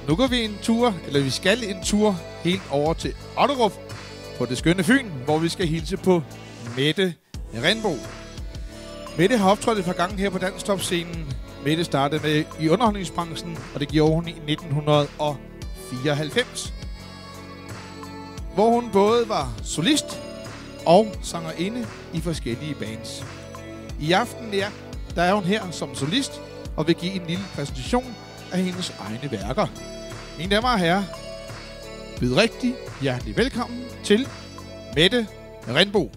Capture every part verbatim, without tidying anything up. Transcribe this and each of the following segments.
Nu går vi en tur, eller vi skal en tur helt over til Otterup på det skønne Fyn, hvor vi skal hilse på Mette Rindbo. Mette har optrådt et par gange her på Dansktop-scenen. Mette startede med i underholdningsbranchen, og det gjorde hun i nitten fireoghalvfems. Hvor hun både var solist og sangerinde i forskellige bands. I aften der, der er hun her som solist og vil give en lille præsentation af hendes egne værker. Mine damer og herrer, byd rigtig hjertelig velkommen til Mette Rindbo.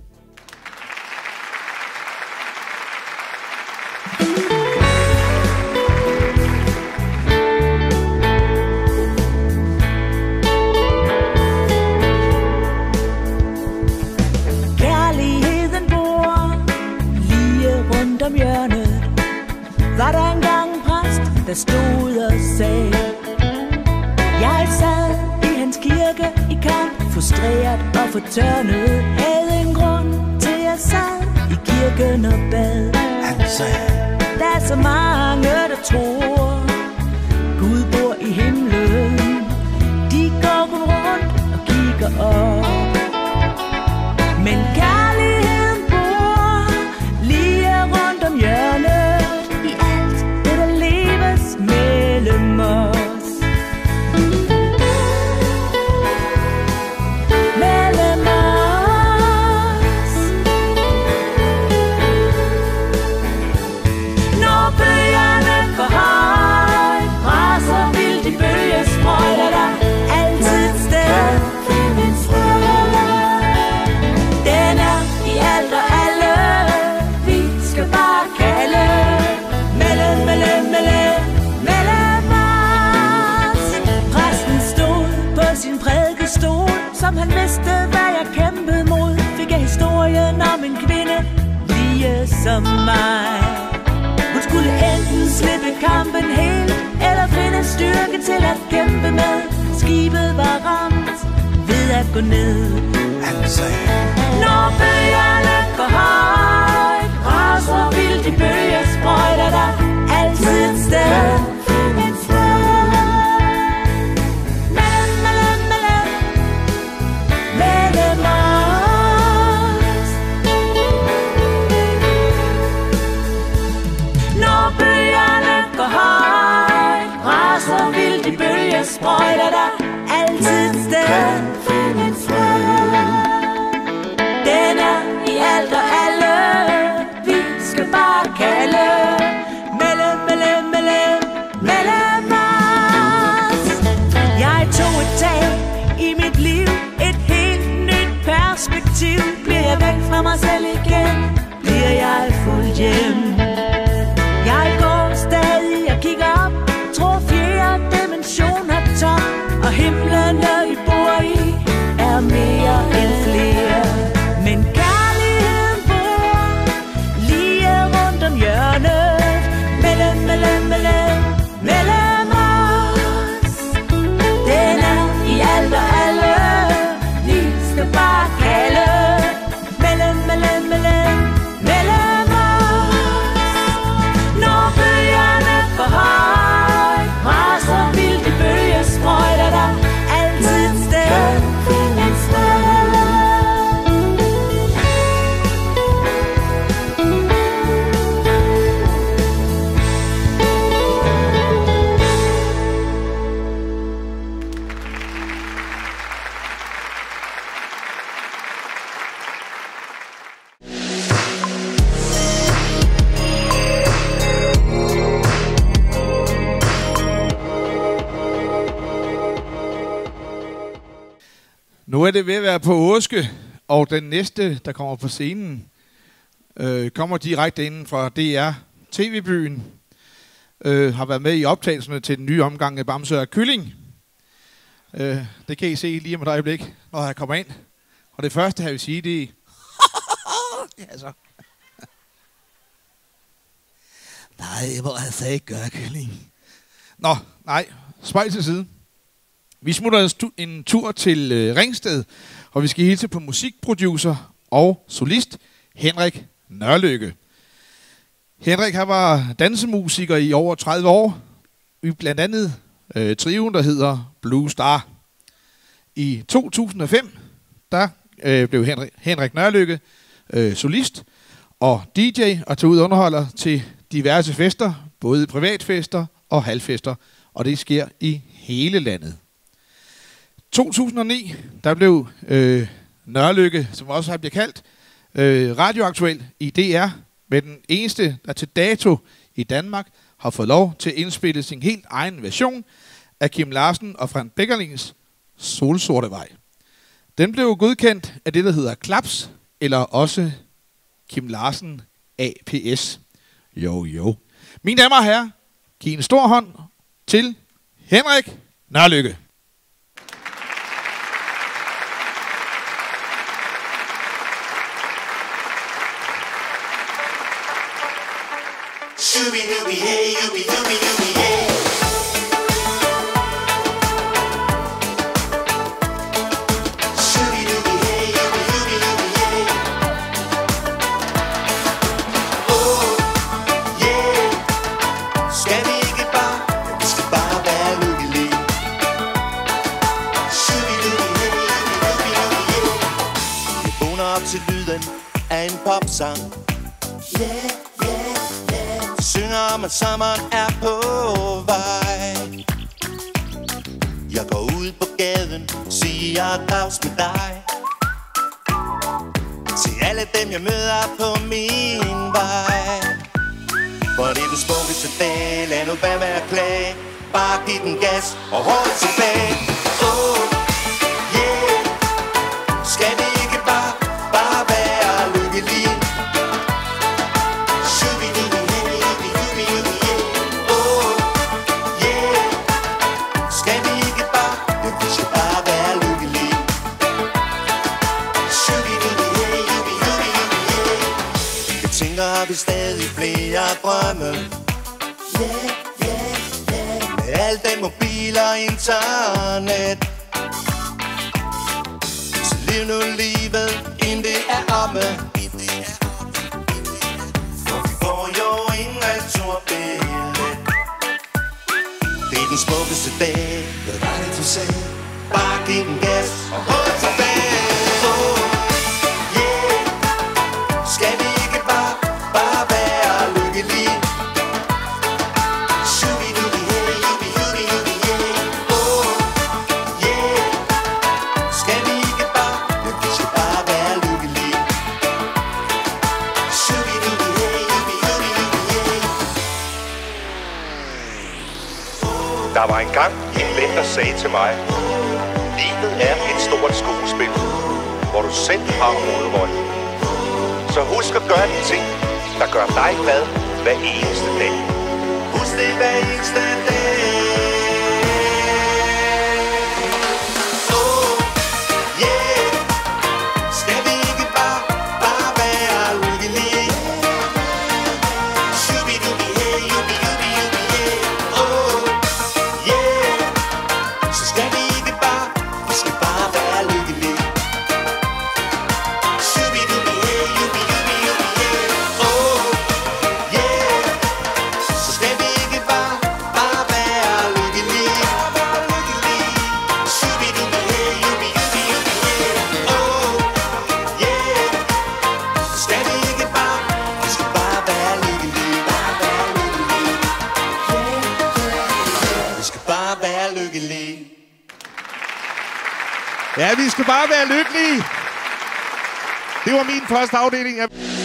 Var der engang en præst, der stod og sagde: jeg sad i hans kirke i kamp, frustreret og fortørnet, havde en grund til jeg sad i kirken og bad. Han sagde: der er så mange, der tror Gud bor i himlen. De går kun rundt og kigger op, men kærligheden bor lige rundt om hjørnet. Mellem os, mellem os. Når bølgerne går højt, raser vildt i bølgesprøjter, der altid et sted finde fred. Den er i alt og alle, vi skal bare kalde. Mellem, mellem, mellem. Sin prædikestol, som han vidste, hvad jeg kæmpede mod, fik jeg historien om en kvinde lige som mig. Hun skulle enten slippe kampen helt, eller finde styrke til at kæmpe med. Skibet var ramt ved at gå ned. Han sagde: når bølgerne går højt, raser vildt i bølgesprøjter, der altid et sted finde fred. Sprøjter der altid et sted finde fred. Den er i alt og alle, vi skal bare kalde. Mellem, mellem, mellem, mellem os. Jeg tog et tag i mit liv, et helt nyt perspektiv. Bliver jeg væk fra mig selv igen, bliver jeg fuldt hjem. Jeg går stadig og kigger op, tror fjerde dimension er tom, og himlen, der vi bor i, er mere end flere. Men kærligheden bor lige rundt om hjørnet, mellem, mellem, mellem, mellem os. Den er i alt og alle, vi skal bare kalde. Mellem, mellem, mellem, mellem os. Når bølgerne går højt, raser vildt i bølgesprøjter, der altid et sted finde fred. Nu er det ved at være på Åske, og den næste, der kommer på scenen, øh, kommer direkte inden fra D R T V-byen. Øh, har været med i optagelserne til den nye omgang af Bamse og Kylling. Øh, det kan I se lige om et øjeblik, når jeg kommer ind. Og det første, jeg vil sige, det er... ja, så. Nej, hvor jeg sagde ikke gøre Kylling. Nå, nej, spejl til side. Vi smutter en tur til øh, Ringsted, og vi skal hilse på musikproducer og solist Henrik Nørlykke. Henrik han var dansemusiker i over tredive år. Vi blandt andet øh, trioen, der hedder Blue Star. I to tusind og fem, der øh, blev Henrik, Henrik Nørlykke øh, solist og D J og tog ud underholder til diverse fester, både privatfester og halvfester, og det sker i hele landet. to tusind og ni, der blev øh, Nørlykke, som også har blivet kaldt, øh, radioaktuel i D R, med den eneste, der til dato i Danmark har fået lov til at indspille sin helt egen version af Kim Larsen og Frank Beckerlings Solsortevej. Den blev godkendt af det, der hedder Klaps, eller også Kim Larsen A P S. Jo, jo. Mine damer og herrer, giv en stor hånd til Henrik Nørlykke. Shooby-dooby, hey, ooby-dooby, dooby, hey. Shooby-dooby, hey, ooby-dooby, dooby, hey. Oh, yeah. Skal vi ikke bare, vi skal bare være lykkelige. Shooby-dooby, hey, ooby-dooby, dooby, hey. Jeg vågner op til lyden af en popsang. Yeah. Synger om, at sommeren er på vej. Jeg går ud på gaden, siger dags med dig. Til alle dem, jeg møder på min vej. For det er den smukkeste dag, lad nu være med at klage. Bare giv den gas og hold tilbage. Oh, yeah. Skal vi ikke bare, bare være lykkelige? Har vi stadig flere drømme, yeah, yeah, yeah. Med al den mobil og internet. Så lev nu livet, inden det er omme. For vi får jo en returbillet. Det er den smukkeste dag, hvad var det du sagde? Bare giv den gas og hold tilbage. Oh, yeah. Skal vi ikke bare Bare være lykkelige. Shooby-dooby, hey, ooby-dooby, dooby, hey. Oh, yeah. Skal vi ikke bare, vi skal bare være lykkelige. Shooby-dooby, hey, ooby-dooby, dooby, hey. Der var engang en ven, der sagde til mig: livet er et stort skuespil, hvor du selv har hovedrollen. Så husk at gøre de ting, der gør dig glad hver eneste dag. Husk det hver eneste dag. Oh, yeah. Skal vi ikke bare, bare være lykkelige? Shooby-dooby, hey, ooby-dooby, dooby, hey. Oh, yeah. Så skal vi ikke bare, vi skal bare være lykkelige. Shooby-dooby, hey, ooby-dooby, dooby, hey. Oh, yeah. Så skal vi ikke bare, bare være lykkelige. Shooby-dooby, hey, ooby-dooby, dooby, hey. Oh, yeah. Så skal vi ikke bare, vi skal bare være lykkelige. Bare være lykkelige. Vi skal bare være lykkelige. Ja, vi skal bare være lykkelige. Det var min første afdeling af...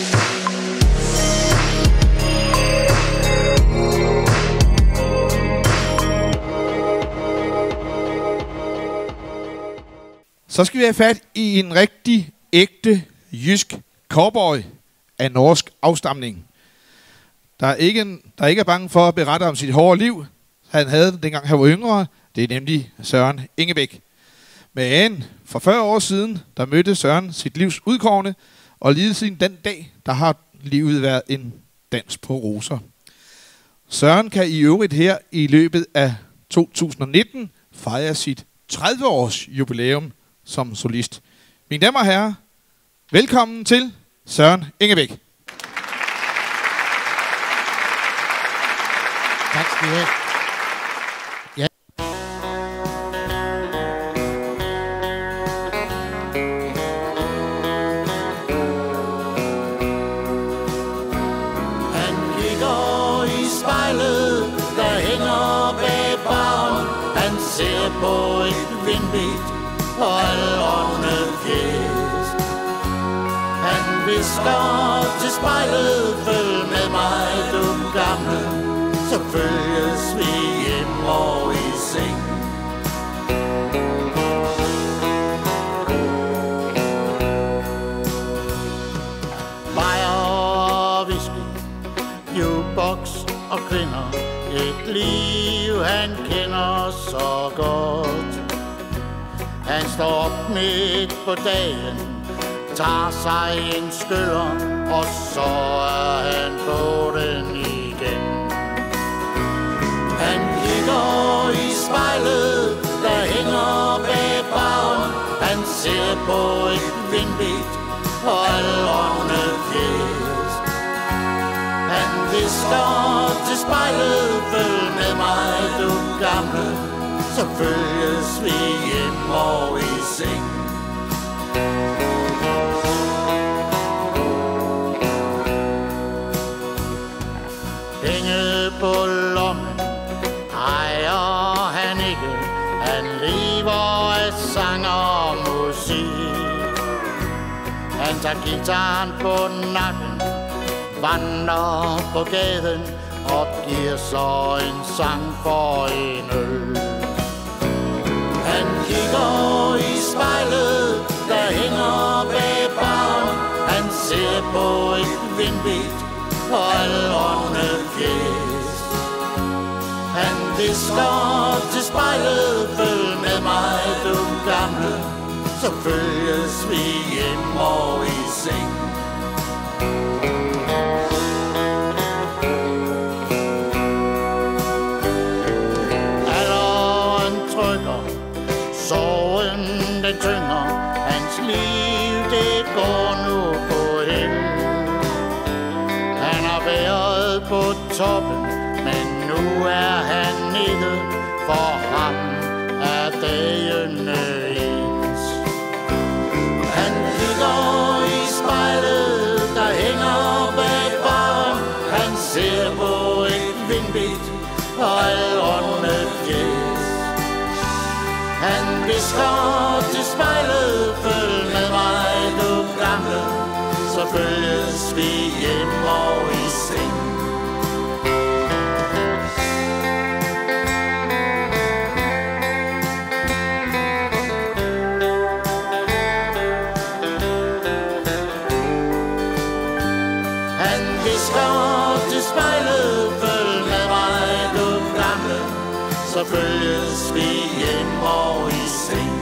Så skal vi have fat i en rigtig ægte jysk cowboy af norsk afstamning. Der er ikke, en, der ikke er bange for at berette om sit hårde liv. Han havde det, dengang han var yngre. Det er nemlig Søren Engebæk. Men for fyrre år siden, der mødte Søren sit livs udkårne, og lige siden den dag, der har livet været en dans på roser. Søren kan i øvrigt her i løbet af to tusind og nitten fejre sit tredive års jubilæum som solist. Mine damer og herrer, velkommen til Søren Engebæk. Tak skal I have. Ja. på et vindbedt og aldrende fjæs. Han visker til spejlet, følg med mig, du gamle, så følges vi hjem og i seng. Bajer og whisky, jukebox og kvinder, et liv han kender så godt. Han står op midt på dagen, tager sig en skyller, og så er han på den igen. Han kigger i spejlet, der hænger bag baren. Han ser på et vindbedt og aldrende fjæs. Han visker til spejlet, følg med mig, du gamle, så følges vi hjem og i seng. Penge på lommen ejer han ikke. Han lever af sang og musik. Han tager gitaren på nakken, vandrer på gaden og giver så en sang for en øl. Han kigger i spejlet, der hænger bag baren. Han ser på et vindbedt og aldrende fjæs. Han visker til spejlet, følg med mig, du gamle, så følges vi hjem og i seng. Alderen trykker, sorgen den tynger, hans liv det går nu på held. Han har været på toppen, men nu er han nede, for ham er dagene ens. Han kigger i spejlet, der hænger bag baren. Han ser på et vindbedt og aldrende fjæs. Han visker til spejlet, følg med mig, du gamle, så følges vi hjem og i seng. Han visker til spejlet, følg med mig, du gamle, så følges vi hjem og i seng.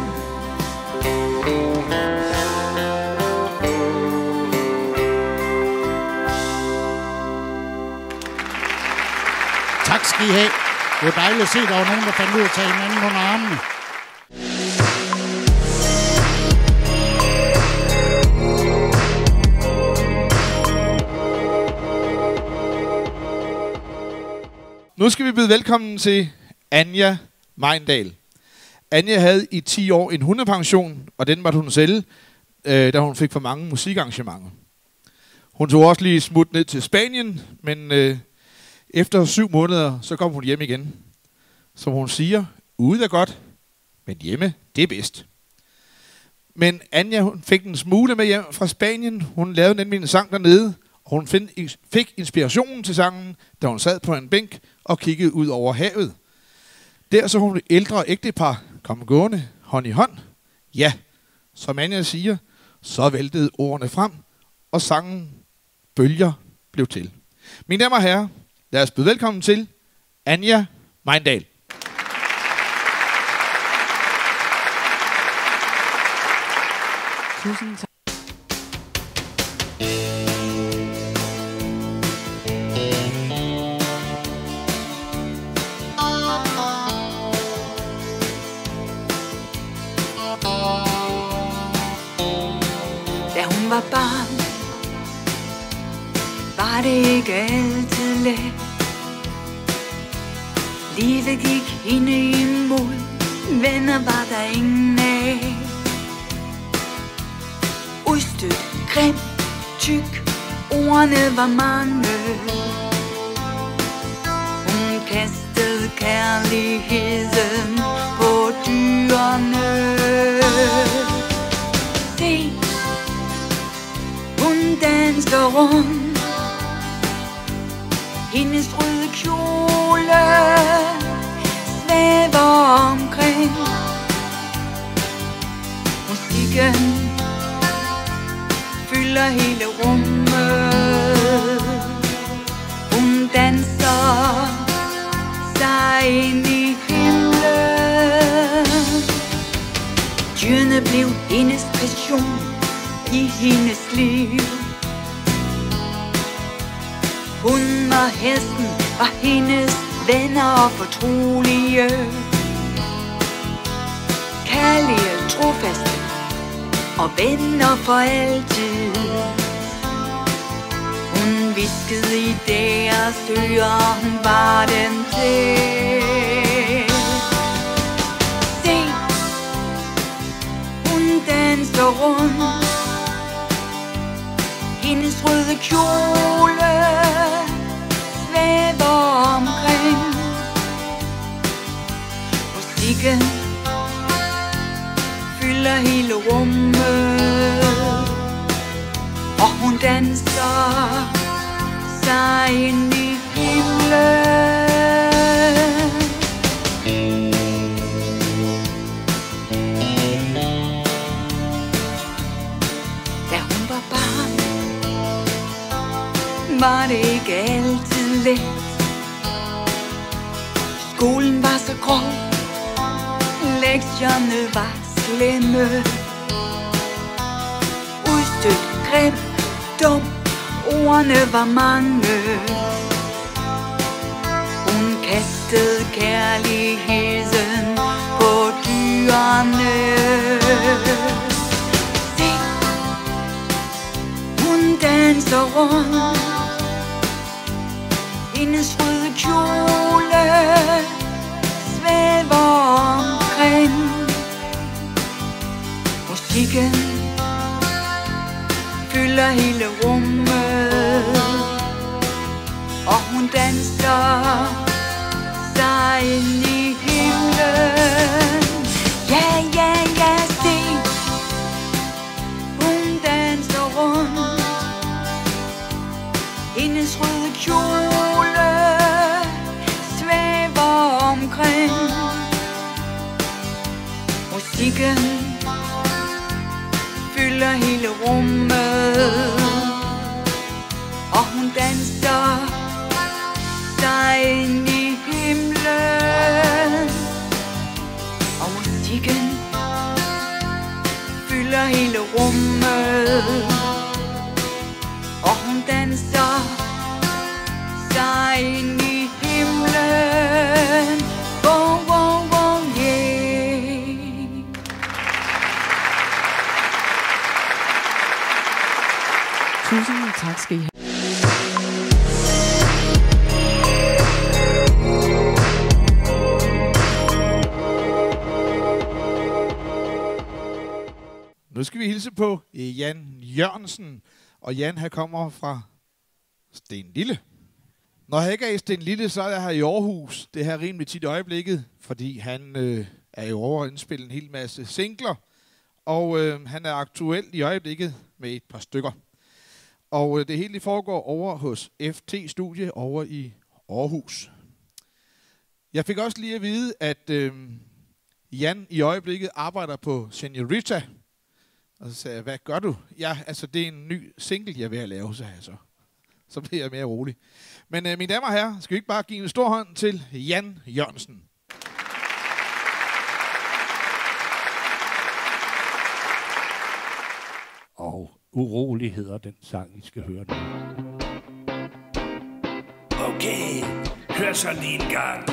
Tak skal I have. Det var dejligt at se, at der var nogen, der fandt ud af at tage hinanden under armene. Nu skal vi byde velkommen til Anja Meindal. Anja havde i ti år en hundepension, og den måtte hun sælge, øh, da hun fik for mange musikarrangementer. Hun tog også lige smut ned til Spanien, men øh, efter syv måneder, så kom hun hjem igen. Som hun siger, ude er godt, men hjemme, det er bedst. Men Anja hun fik en smule med hjem fra Spanien. Hun lavede nemlig en sang dernede, og hun find, fik inspirationen til sangen, da hun sad på en bænk og kiggede ud over havet. Der så hun et ældre ægtepar komme gående hånd i hånd. Ja, som Anja siger, så væltede ordene frem, og sangen Bølger blev til. Mine damer og herrer, lad os byde velkommen til Anja Meindal. Tusind tak. Da hun var barn, var det ikke altid let. Livet gik hende imod, venner var der ingen af. Udstødt, grim, tyk, ordene var mange. Hun kastede kærligheden på dyr. dyrene. Se, hun danser rundt, hendes røde kjole svæver omkring. Musikken fylder hele rummet. Hun danser sig ind i himlen. Dyrene blev hendes passion i hendes liv. Hun var hesten, var hendes venner og fortrolige. Kærlige, trofaste og venner for altid. Hun viskede i deres ører, hun var dem til. Se, hun danser rundt, hendes røde kjole svæver omkring. Musikken fylder hele rummet, og hun danser sig ind i himlen. Da hun var barn, var det ikke altid let. Skolen var så grov, lektierne var slemme. Udstødt, grim, dum, ordene var mange. Hun kastede kærligheden på dyrene. Se, hun danser rundt, hendes røde kjole svæver omkring. Musikken fylder hele rummet, og hun danser sig ind i himlen. Ja, ja, ja, se, hun danser rundt, hendes røde kjole svæver omkring. Musikken fylder hele rummet, og hun danser sig ind i himlen. Og musikken fylder hele rummet, og hun danser sig ind i himlen. Oh, oh, oh, yeah. Tusind tak skal I have. Nu skal vi hilse på Jan Jørgensen, og Jan han kommer fra Stenlille. Når jeg ikke er i Stenlille, så er jeg her i Aarhus. Det her rimelig tit i øjeblikket, fordi han øh, er jo over at indspille en hel masse singler, og øh, han er aktuel i øjeblikket med et par stykker. Og øh, det hele foregår over hos F T Studie over i Aarhus. Jeg fik også lige at vide, at øh, Jan i øjeblikket arbejder på Senorita. Og så sagde jeg, hvad gør du? Ja, altså det er en ny single, jeg er ved at lave, sagde jeg så. Så bliver jeg mere rolig. Men øh, mine damer og herrer, skal vi ikke bare give en stor hånd til Jan Jørgensen. Og Urolig hedder den sang, I skal høre nu. Okay, hør så lige en gang.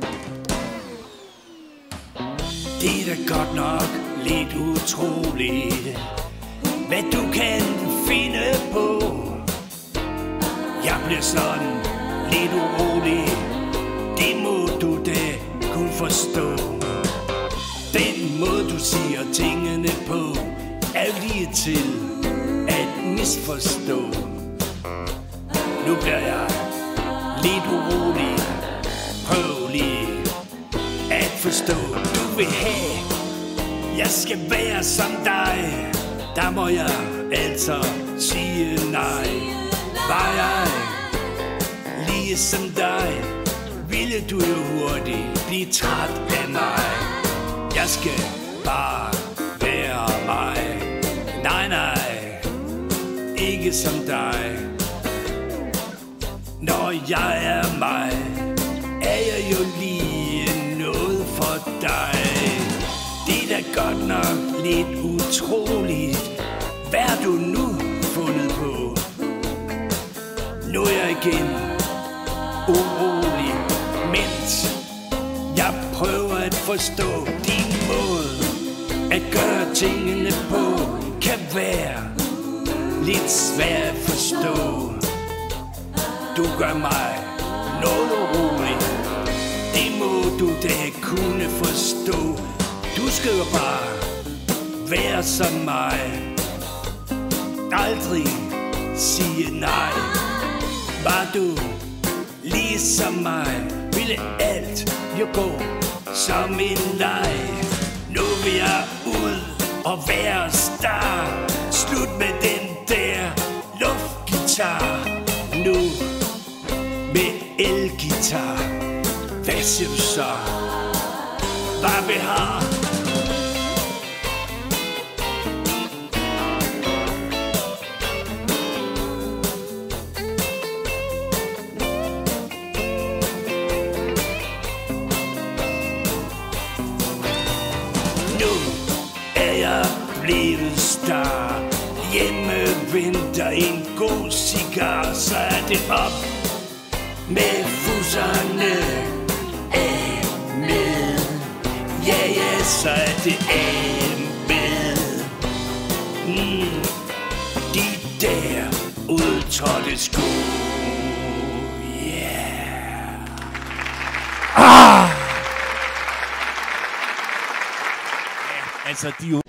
Det er da godt nok lidt utroligt, hvad du kan finde på. Jeg bliver sådan lidt urolig, det må du da kunne forstå. Den måde du siger tingene på, er lige til at misforstå. Nu bliver jeg lidt urolig, prøv lige at forstå. Du vil have jeg skal være som dig, der må jeg altså sige nej. Var jeg lige som dig, ville du jo hurtigt blive træt af mig. Jeg skal bare være mig. Nej, nej, ikke som dig. Når jeg er mig, er jeg jo lige noget for dig. Det er da godt nok lidt utroligt. Hvad har du nu fundet på? Nu er jeg igen urolig, mens jeg prøver at forstå din måde at gøre tingene på. Kan være lidt svært at forstå. Du gør mig noget urolig. Det må du da kunne forstå. Du skal jo bare være som mig. Aldrig sige nej. Var du ligesom mig, ville alt jo gå som en leg. Nu vil jeg ud og være star. Slut med den der luftgitar. Nu med elgitar. Hvad siger du så? Hvad vi har? Blevet star. Hjemme venter en god cigar. Så er det op med fusserne. Af med. Ja, ja, så er det af med. mm. De der udtrådte sko. Yeah. Ah! Ja, altså de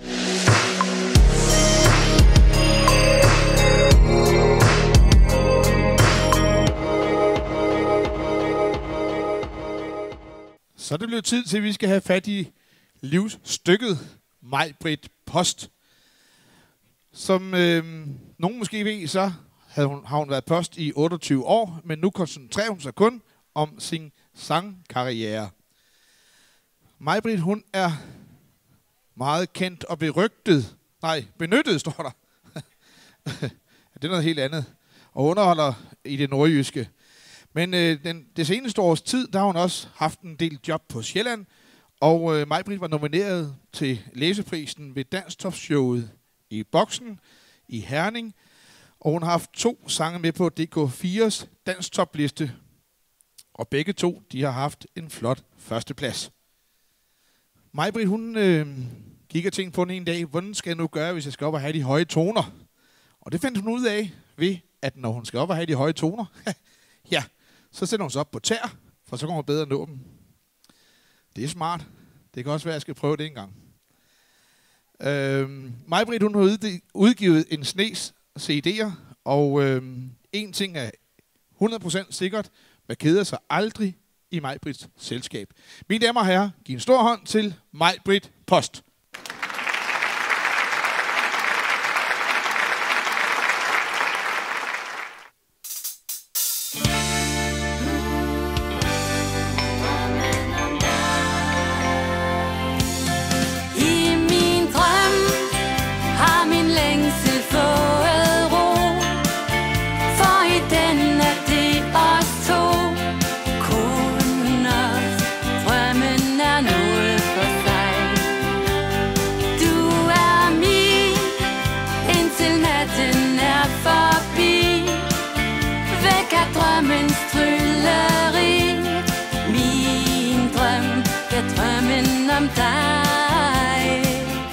Så er det blevet tid til, at vi skal have fat i livsstykket Maj-Britt Post. Som øh, nogen måske ved, så havde hun, har hun været post i otteogtyve år, men nu koncentrerer hun sig kun om sin sangkarriere. Maj-Britt, hun er meget kendt og berygtet. Nej, benyttet, står der. Det er noget helt andet. Og underholder i det nordjyske. Men øh, den, det seneste års tid, der har hun også haft en del job på Sjælland. Og øh, Maj-Britt var nomineret til læseprisen ved Danstofshowet i Boksen i Herning. Og hun har haft to sange med på D K fires danstopliste. Og begge to, de har haft en flot førsteplads. Maj-Britt, hun øh, gik og tænkte på den en dag, hvordan skal jeg nu gøre, hvis jeg skal op og have de høje toner? Og det fandt hun ud af ved, at når hun skal op og have de høje toner, ja, så sætter hun sig op på tær, for så kommer hun bedre at nå dem. Det er smart. Det kan også være, at jeg skal prøve det en gang. Øhm, Maj-Britt, hun har udgivet en snes C D'er, og øhm, en ting er hundrede procent sikkert, man keder sig aldrig i Maj-Britts selskab. Mine damer og herrer, giv en stor hånd til Maj-Britt Post. Om dig.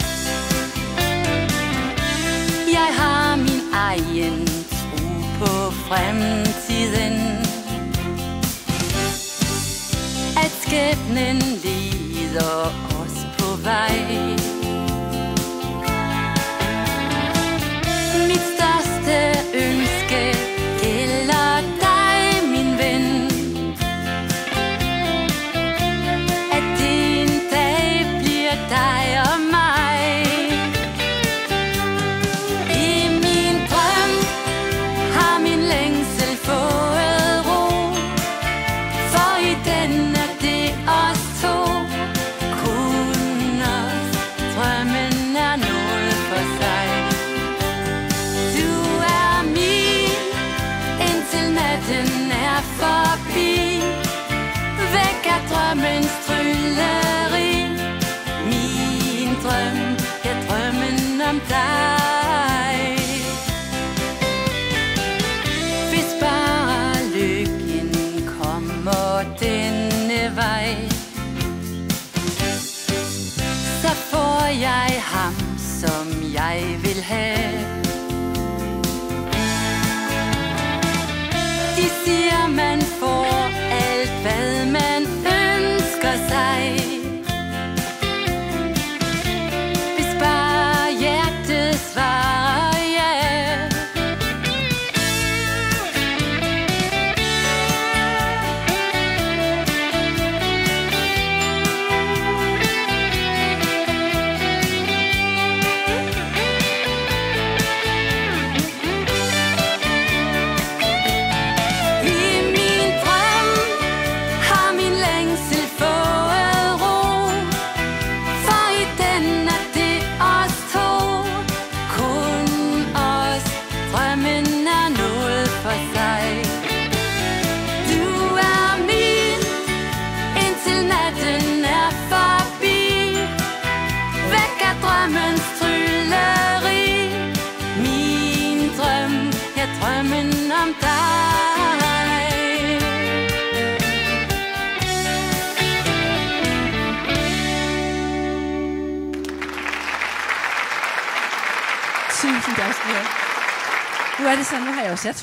Jeg har min egen tro på fremtiden, at skæbnen leder os på vej. Mit største ønske gælder dig, min ven. Dig og mig. natten er forbi. Væk af drømmens trylleri. Min drøm, ja, drømmen om dig. Hvis bare lykken kommer denne vej, så får jeg ham, som jeg vil have. De siger, man får alt, hvad man ønsker sig. Hvis bare hjertet svarer ja. Drømmen om dig. Tusind tak skal du have. Nu er det sådan, nu har jeg jo sat.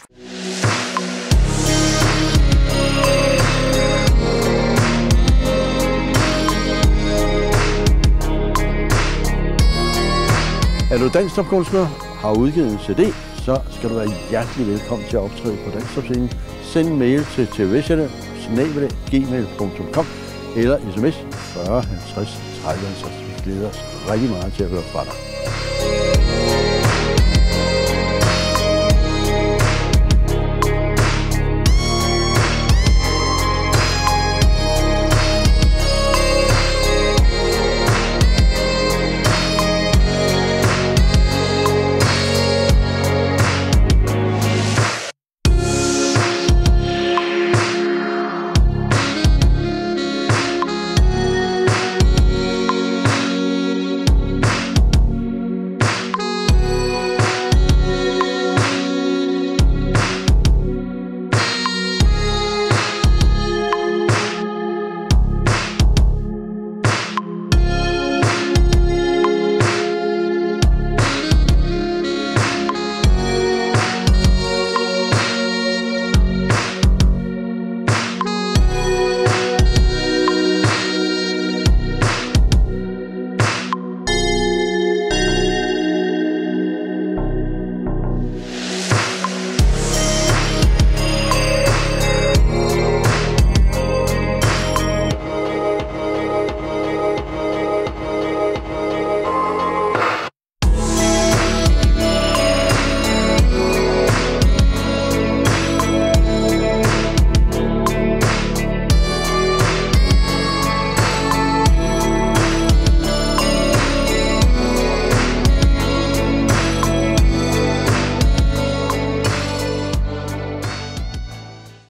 Er du dansktopkunstner, har udgivet en C D, så skal du være hjertelig velkommen til at optræde på Dansktopscenen. Send en mail til tvchannel snabel-a gmail punktum com eller sms fyrre halvtreds tredive halvtreds. Vi glæder os rigtig meget til at høre fra dig.